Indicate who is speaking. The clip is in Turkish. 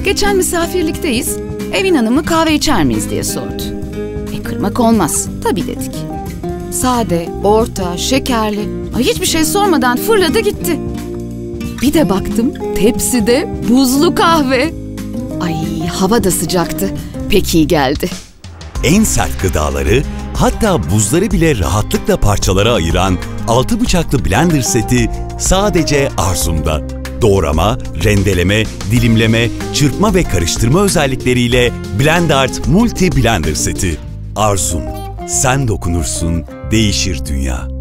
Speaker 1: Geçen misafirlikteyiz. Evin hanımı kahve içer miyiz diye sordu. Kırmak olmaz. Tabii dedik. Sade, orta, şekerli. Hiçbir şey sormadan fırladı gitti. Bir de baktım tepside buzlu kahve. Hava da sıcaktı. Pek iyi geldi.
Speaker 2: En sert gıdaları, hatta buzları bile rahatlıkla parçalara ayıran 6 bıçaklı blender seti sadece Arzum'da. Doğrama, rendeleme, dilimleme, çırpma ve karıştırma özellikleriyle Blendart Multi Blender seti. Arzum, sen dokunursun, değişir dünya.